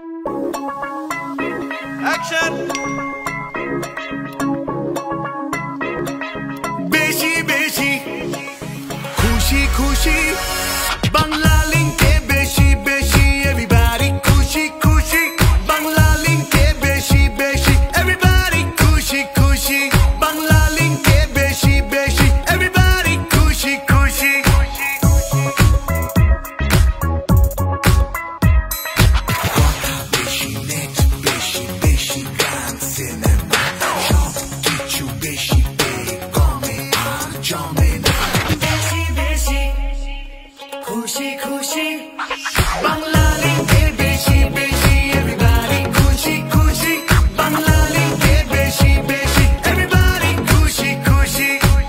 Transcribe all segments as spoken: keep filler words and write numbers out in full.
Action. বেশি বেশি খুশি খুশি বাংলা লিঙ্কে বেশি বেশি এভরিবডি খুশি খুশি বাংলা লিঙ্কে বেশি বেশি এভরিবডি খুশি খুশি বাংলা লিঙ্কে বেশি বেশি এভরিবডি খুশি খুশি কথা বেশি নেট বেশি বেশি গান সিনেমা সব কিছু বেশি কমে আর জমে না বেশি বেশি খুশি খুশি বাংলা লিঙ্কে বেশি বেশি এভরিবডি খুশি খুশি বাংলা লিঙ্কে বেশি বেশি এভরিবডি খুশি খুশি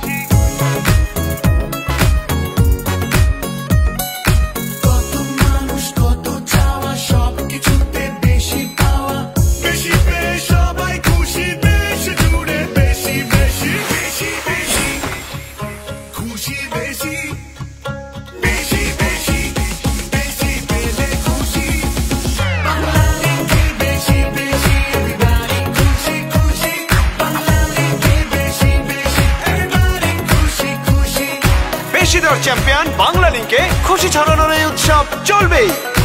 কত মানুষ কত চাওয়া সব কিছুতে বেশি পাওয়া বেশি পেয়ে সবাই খুশি দেশ জুড়ে বেশি বেশি বেশি বেশি খুশি বেশি বেশি বেশি বেশি পেলে খুশি বাংলা লিঙ্কে বেশি বেশি এভরিবডি খুশি খুশি বাংলা লিঙ্কে বেশি বেশি এভরিবডি খুশি খুশি বেশি দর চ্যাম্পিয়ন বাংলা লিঙ্কে খুশি ছড়ানোর এই উৎসব চলবেই।